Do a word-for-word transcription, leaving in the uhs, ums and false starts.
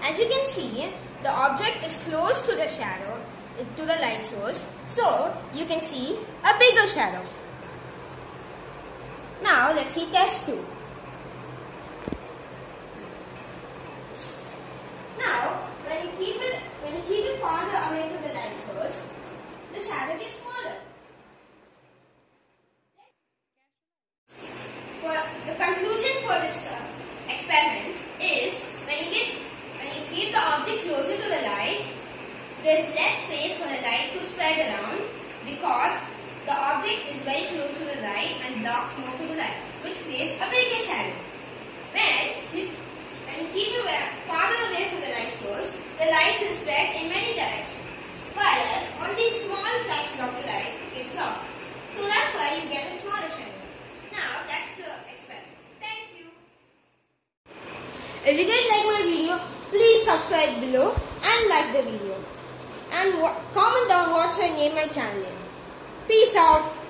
As you can see, the object is close to the shadow, to the light source, so you can see a bigger shadow. Now let's see test two. Now when you keep it when you keep it farther away from the light source, the shadow gets smaller. For the conclusion for this uh, experiment is when you get when you keep the object closer to the light, there is less space for the light to spread around because the object is very close to the light and blocks most of the light, which creates a bigger shadow. When you, when you keep it farther away from the light source, the light will spread in many directions, whereas only small section of the light is blocked. So that's why you get a smaller shadow. Now that's the experiment. Thank you. If you guys like my video, please subscribe below and like the video. And comment down what should I name my channel. Peace out.